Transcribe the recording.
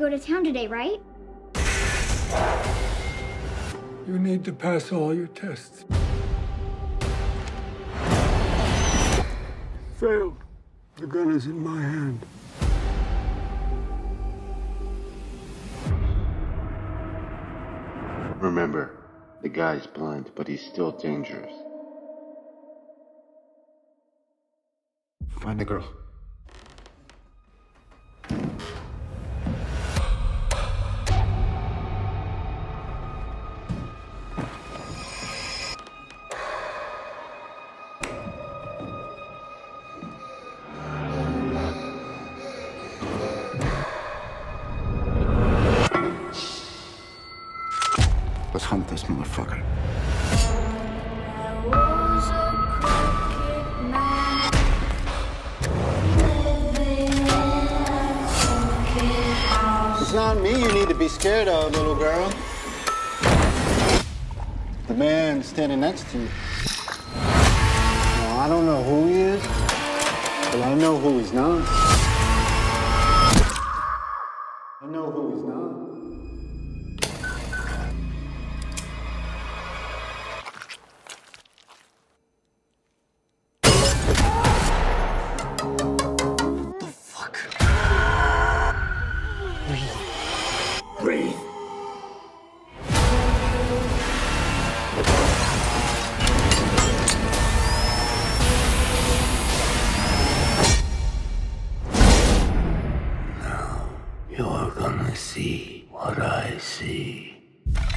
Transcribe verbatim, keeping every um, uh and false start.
go to town today, right? You need to pass all your tests. Failed. The gun is in my hand. Remember, the guy's blind, but he's still dangerous. Find the girl. Let's hunt this motherfucker. It's not me you need to be scared of, little girl. The man standing next to you. Now, I don't know who he is, but I know who he's not. I know who he's not. Breathe. Now you're gonna see what I see.